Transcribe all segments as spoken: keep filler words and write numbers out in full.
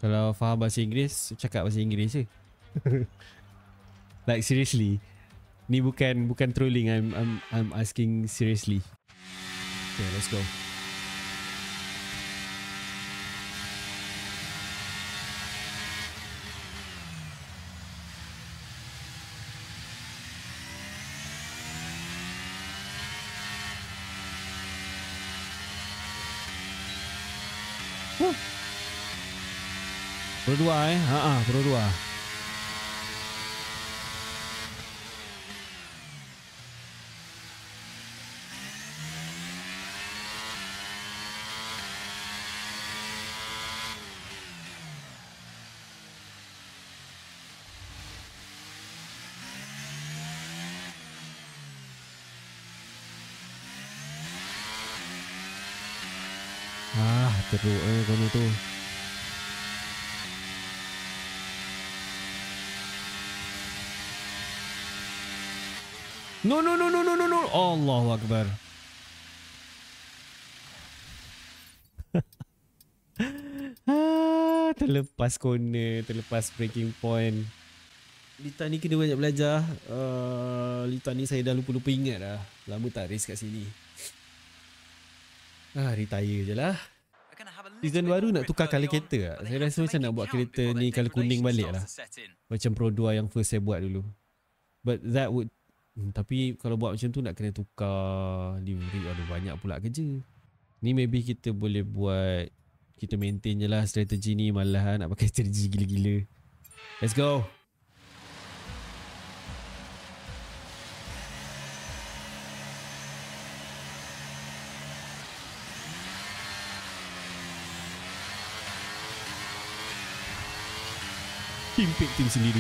Kalau faham bahasa Inggeris, cakap bahasa Inggeris je. Like seriously. Ni bukan bukan trolling. I'm I'm I'm asking seriously. Okay, let's go. Huh. Pro dua eh. Ha ah, Pro dua. Ah, teruk eh kono tu. No no no no no no no. Allahu Akbar. ah, terlepas corner, terlepas breaking point. Lita ni kena banyak belajar. Uh, Lita ni saya dah lupa-lupa ingat dah. Lama tak race kat sini. Ah, retire je lah. Season baru nak tukar colour kereta tak? Saya rasa macam nak buat kereta ni colour kuning balik lah. Macam Pro dua yang first saya buat dulu. But that would... Hmm, tapi kalau buat macam tu nak kena tukar livery. Aduh, banyak pula kerja. Ni maybe kita boleh buat... Kita maintain je lah strategi ni. Malah nak pakai strategi gila-gila. Let's go! Pimpik tim sendiri.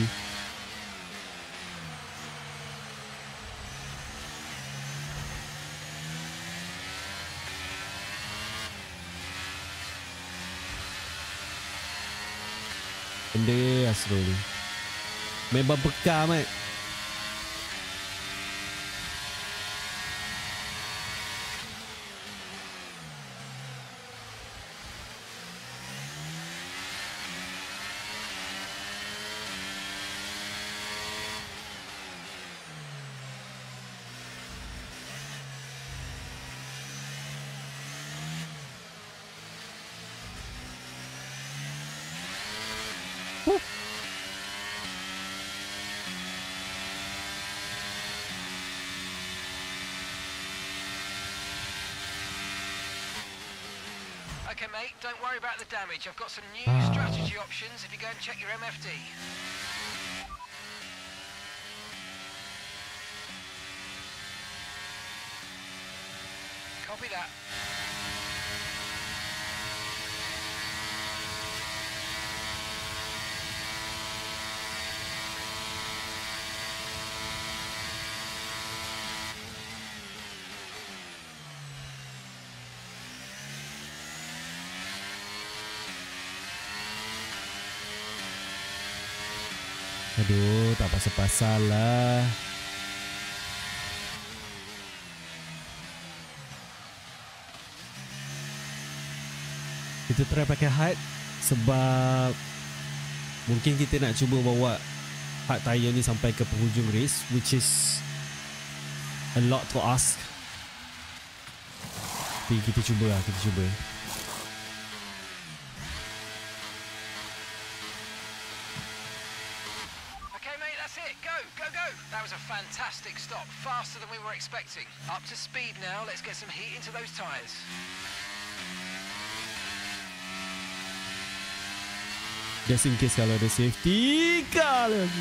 Benda Astro ni memang bekam mat. Okay, mate, don't worry about the damage. I've got some new strategy options if you go and check your M F D. Copy that. Aduh, tak pasal-pasal lah. Kita try pakai hard sebab mungkin kita nak cuba bawa hard tire ni sampai ke penghujung race, which is a lot to ask. Tapi kita cuba lah, kita cuba. Fantastic stop, faster than we were expecting. Up to speed now, let's get some heat into those tyres. Just in case kalau ada safety car lagi.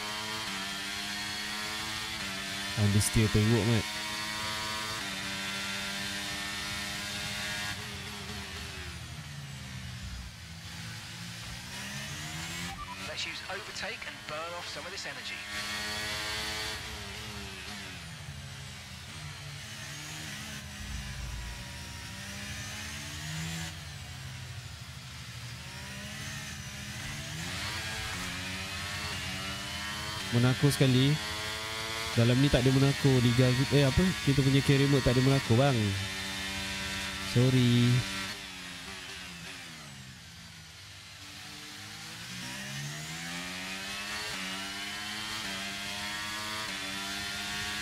Understeer teruk mat. Let's use overtake and burn off some of this energy. Monaco sekali. Dalam ni tak ada Monaco. Liga eh apa? Kita punya carry mode tak ada Monaco bang. Sorry.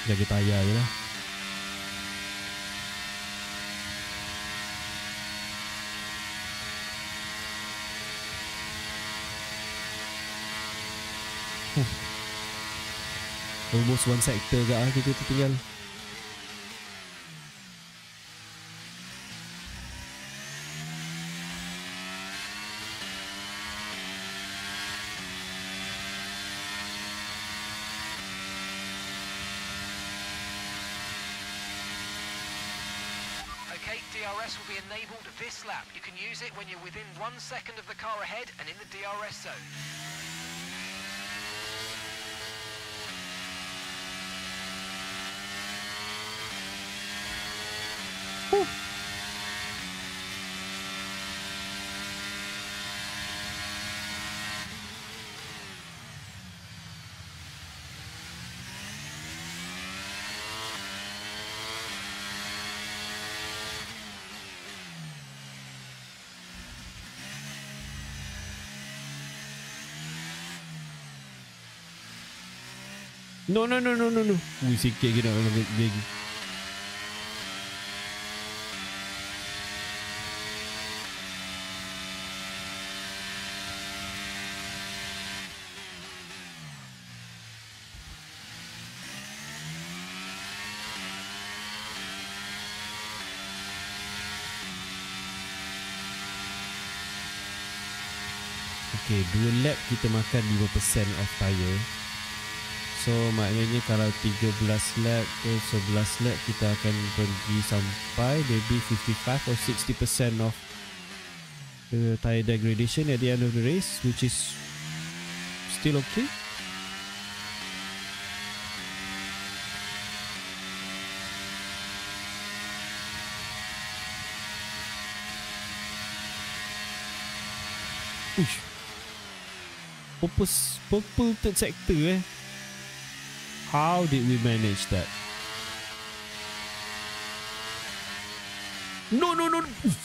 Jaga tayar je lah. Huh. Almost one sector gak lah kita tertinggal. Okay, D R S will be enabled this lap. You can use it when you're within one second of the car ahead and in the D R S zone. Huh. No, no, no, no, no, no. Ui, sikit je nak lagi. Okay, dua lap kita makan lima peratus of tire. So maknanya kalau tiga belas lap ke sebelas lap kita akan pergi sampai maybe fifty-five or sixty percent of the tire degradation at the end of the race, which is still okay. Uish. Purple, purple third sector eh. How did we manage that? No, no, no. Uff.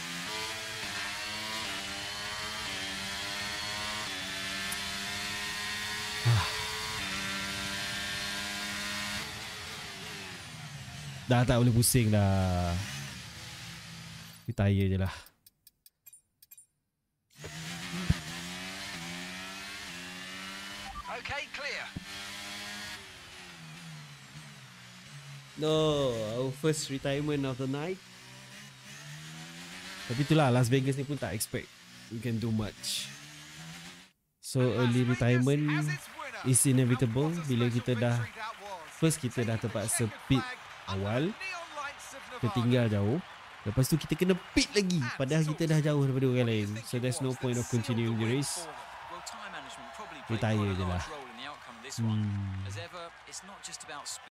Ah. Dah tak boleh pusing dah. Retire je lah. Okay, clear. No, our first retirement of the night. Tapi itulah, Las Vegas ni pun tak expect we can do much. So early retirement is inevitable bila kita dah first kita dah terpaksa pit awal, tertinggal jauh. Lepas tu kita kena pit lagi padahal kita dah jauh daripada orang lain. So there's no point of continuing the race. Retire je lah. Hmm.